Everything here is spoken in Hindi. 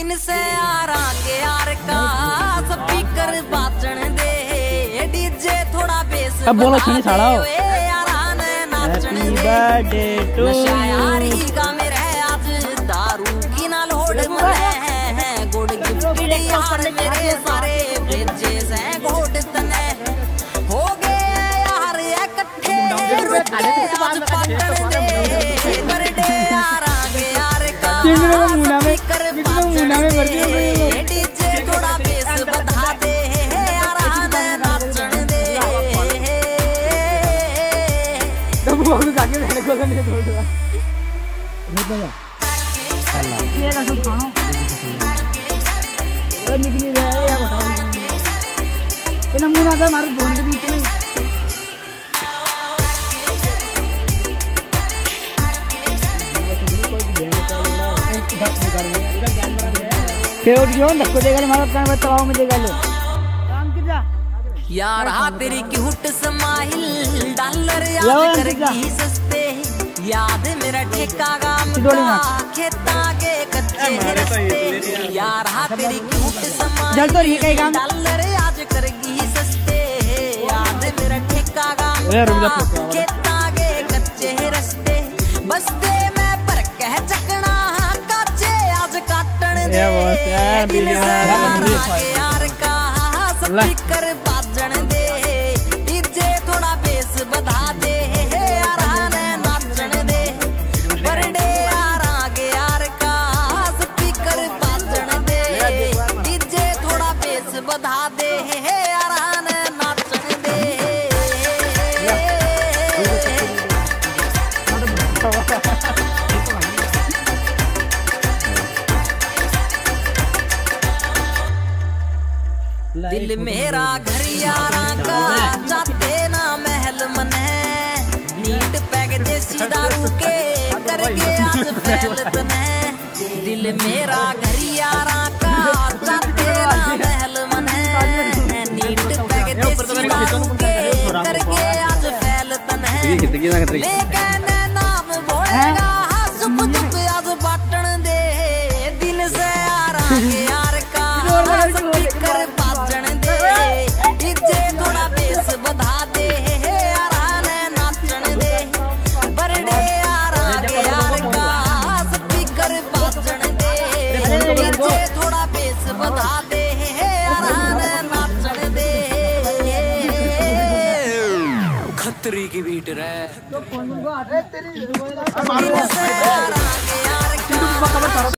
दिन से यारा के यार का स्पीकर बाजन दे डीजे थोड़ा बेस अब बोलो छनी साड़ा हो नशा यारी का मेरे आज दारू की ना लोड है गुड गिफ्ट यार मेरे सारे भेजे से घोट तने हो गए यार इकट्ठे रुके आज पाटन दे बर्थडे यार आगे यार का स्पीकर बाजन दे डीजे थोड़ा बेस बता दे यार आने नाचन दे जाके रहने को नहीं छोड़ ये ना सब खाओ और निकली रहे या बताओ ये नमूना था हमारे फोन के बीच में क्यों क्यों धक्को देगा हमारा काम बताओ मुझे गालो काम किया यार हाँ तेरी क्यूट स्माइल डॉलर याद करगी सस्ते याद मेरा ठेका गाम खेता के कच्चे रस्ते यार हाँ तेरी क्यूट स्माइल डॉलर याद करगी सस्ते याद मेरा ठेका गाम खेता के कच्चे रस्ते बसते में पर कह चकना काचे आज काटन दे यार का स्पीकर बाजन दे डीजे थोड़ा बेस बधा दे यार आने नाचन दे बर्थडे यार आगे यार का स्पीकर बाजन दे डीजे थोड़ा बेस बधा दे यार आने नाचन दे दिल मेरा घर यारा का जाते ना महल मन है नीट पैक देसी दारू के करके आज फैलत है दिल मेरा घर यारा का जाते ना महल मन है नीट पैक देसी दारू के करके आज फैलत है लेकिन नाम बोलेगा सुप दुप आज बाटन दे दिल से यारा के यार का स्पीकर बाजन दे डीजे थोड़ा बेस बधा दे यार आने नाचन दे बर्थडे यार आगे यार का स्पीकर बाजन दे डीजे थोड़ा बेस बधा दे यार आने नाचन दे खतरी की बीट रे